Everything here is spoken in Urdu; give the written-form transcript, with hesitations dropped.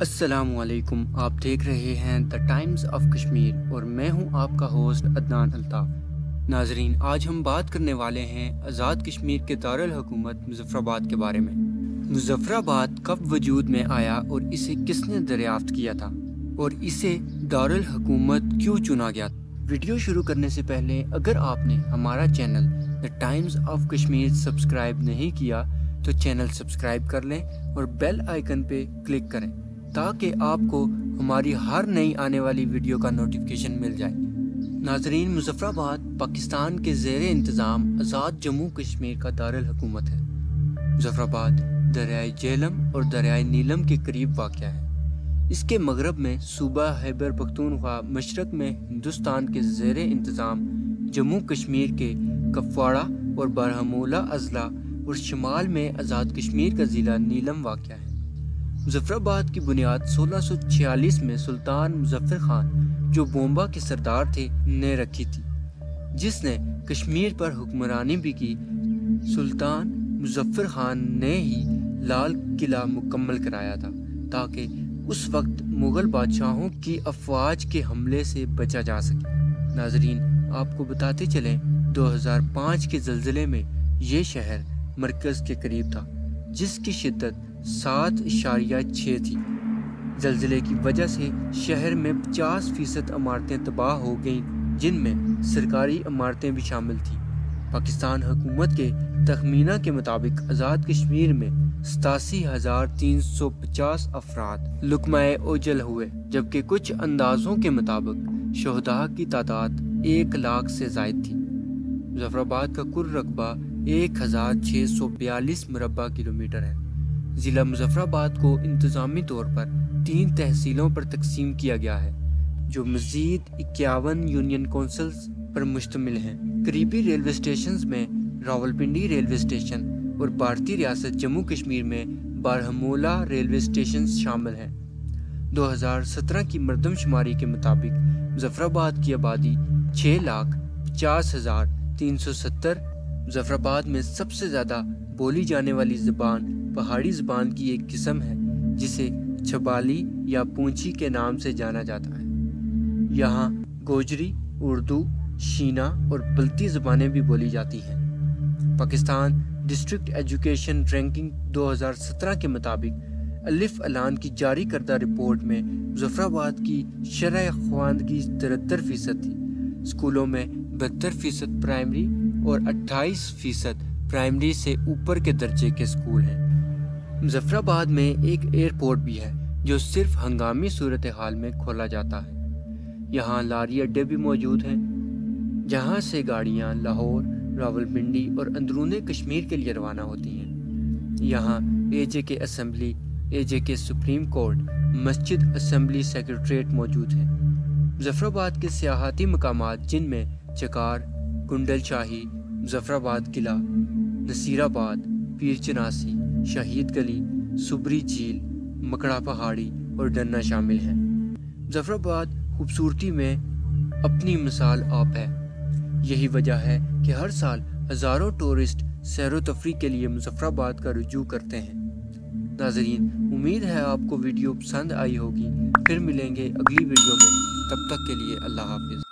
السلام علیکم، آپ دیکھ رہے ہیں دا ٹائمز آف کشمیر اور میں ہوں آپ کا ہوسٹ عدنان الطاف۔ ناظرین، آج ہم بات کرنے والے ہیں آزاد کشمیر کے دارالحکومت مظفر آباد کے بارے میں۔ مظفر آباد کب وجود میں آیا اور اسے کس نے دریافت کیا تھا اور اسے دارالحکومت کیوں چنا گیا تھا؟ ویڈیو شروع کرنے سے پہلے اگر آپ نے ہمارا channel the Times of Kashmir subscribe نہیں کیا تو چینل سبسکرائب کر لیں اور بیل آئیکن پہ کلک کریں تاکہ آپ کو ہماری ہر نئی آنے والی ویڈیو کا نوٹیفیکیشن مل جائے۔ ناظرین، مظفر آباد پاکستان کے زیر انتظام آزاد جموں کشمیر کا دارالحکومت ہے۔ مظفر آباد دریائے جہلم اور دریائے نیلم کے قریب واقع ہے۔ اس کے مغرب میں صوبہ خیبر پختونخوا، مشرق میں ہندوستان کے زیر انتظام جموں کشمیر کے کپواڑہ اور بارہمولہ اضلاع اور شمال میں آزاد کشمیر کا ضلع نیلم واقع ہے۔ مظفر آباد کی بنیاد 1646 میں سلطان مظفر خان، جو بومبا کے سردار تھے، نے رکھی تھی، جس نے کشمیر پر حکمرانی بھی کی۔ سلطان مظفر خان نے ہی لال قلعہ مکمل کرایا تھا تاکہ اس وقت مغل بادشاہوں کی افواج کے حملے سے بچا جا سکے۔ ناظرین، آپ کو بتاتے چلیں 2005 کے زلزلے میں یہ شہر مرکز کے قریب تھا، جس کی شدت 7.6 تھی۔ زلزلے کی وجہ سے شہر میں 50% عمارتیں تباہ ہو گئیں، جن میں سرکاری عمارتیں بھی شامل تھیں۔ پاکستان حکومت کے تخمینہ کے مطابق آزاد کشمیر میں 87,350 افراد لقمہ اوجل ہوئے، جبکہ کچھ اندازوں کے مطابق شہداء کی تعداد 1 لاکھ سے زائد تھی۔ مظفر آباد کا کل رقبہ 1,642 مربع کلومیٹر ہے۔ ضلع مظفر آباد کو انتظامی طور پر 3 تحصیلوں پر تقسیم کیا گیا ہے، جو مزید 51 یونین کونسلز پر مشتمل ہیں۔ قریبی ریلوے اسٹیشنز میں راولپنڈی ریلوے اسٹیشن اور بھارتی ریاست جموں کشمیر میں بارہمولہ ریلوے اسٹیشنز شامل ہیں۔ 2017 کی مردم شماری کے مطابق مظفر آباد کی آبادی 6,50,370۔ مظفر آباد میں سب سے زیادہ بولی جانے والی زبان پہاڑی زبان کی ایک قسم ہے، جسے چھبالی یا پونچھی کے نام سے جانا جاتا ہے۔ یہاں گوجری، اردو، شینا اور بلتی زبانیں بھی بولی جاتی ہیں۔ پاکستان ڈسٹرکٹ ایجوکیشن رینکنگ 2017 کے مطابق الف اعلان کی جاری کردہ رپورٹ میں مظفر آباد کی شرح خواندگی 73% تھی۔ اسکولوں میں 72% پرائمری اور 28% پرائمری سے اوپر کے درجے کے اسکول ہیں۔ مظفر آباد میں ایک ایئرپورٹ بھی ہے، جو صرف ہنگامی صورتحال میں کھولا جاتا ہے۔ یہاں لاری اڈے بھی موجود ہیں، جہاں سے گاڑیاں لاہور، راولپنڈی اور اندرون کشمیر کے لیے روانہ ہوتی ہیں۔ یہاں AJK assembly, AJK supreme court, مسجد، اسمبلی سیکریٹریٹ موجود ہیں۔ مظفر آباد کے سیاحتی مقامات، جن میں چکار، کنڈل شاہی، مظفر آباد قلعہ، نصیر آباد، پیر چناسی، شہید گلی، سبری جھیل، مکڑا پہاڑی اور ڈنہ شامل ہیں۔ مظفر آباد خوبصورتی میں اپنی مثال آپ ہے۔ یہی وجہ ہے کہ ہر سال ہزاروں ٹورسٹ سیر و تفریح کے لیے مظفر آباد کا رجوع کرتے ہیں۔ ناظرین، امید ہے آپ کو ویڈیو پسند آئی ہوگی۔ پھر ملیں گے اگلی ویڈیو میں، تب تک کے لیے اللہ حافظ۔